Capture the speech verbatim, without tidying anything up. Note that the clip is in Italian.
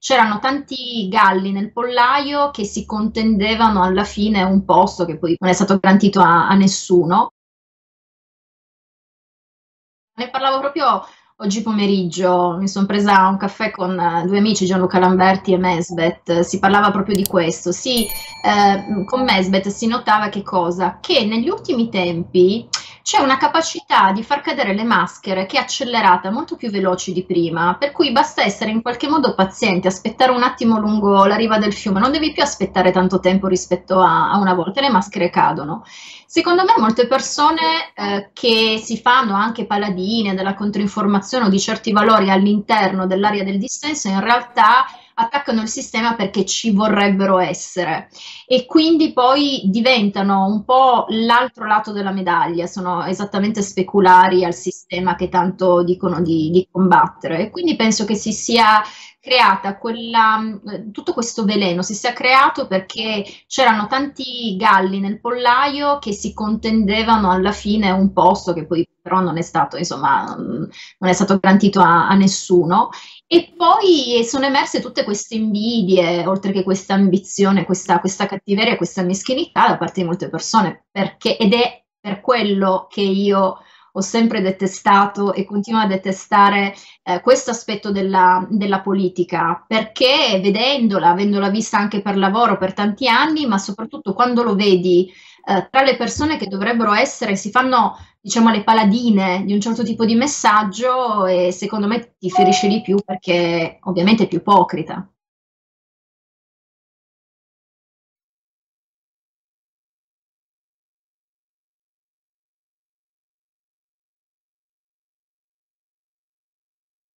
c'erano tanti galli nel pollaio che si contendevano alla fine un posto che poi non è stato garantito a, a nessuno. Ne parlavo proprio oggi pomeriggio, mi son presa un caffè con eh, due amici, Gianluca Lamberti e Mesbet, si parlava proprio di questo. Sì, eh, con Mesbet si notava che cosa? Che negli ultimi tempi c'è una capacità di far cadere le maschere che è accelerata, molto più veloce di prima, per cui basta essere in qualche modo pazienti, aspettare un attimo lungo la riva del fiume, non devi più aspettare tanto tempo rispetto a, a una volta, le maschere cadono. Secondo me molte persone eh, che si fanno anche paladine della controinformazione o di certi valori all'interno dell'area del dissenso in realtà attaccano il sistema perché ci vorrebbero essere e quindi poi diventano un po' l'altro lato della medaglia, sono esattamente speculari al sistema che tanto dicono di, di combattere e quindi penso che si sia creata quella, tutto questo veleno si sia creato perché c'erano tanti galli nel pollaio che si contendevano alla fine un posto che poi però non è stato, insomma, non è stato garantito a, a nessuno. E poi sono emerse tutte queste invidie, oltre che questa ambizione, questa, questa cattiveria, questa meschinità da parte di molte persone, perché, ed è per quello che io ho sempre detestato e continuo a detestare eh, questo aspetto della, della politica, perché vedendola, avendola vista anche per lavoro per tanti anni, ma soprattutto quando lo vedi eh, tra le persone che dovrebbero essere, si fanno, diciamo, le paladine di un certo tipo di messaggio e secondo me ti ferisce di più perché ovviamente è più ipocrita.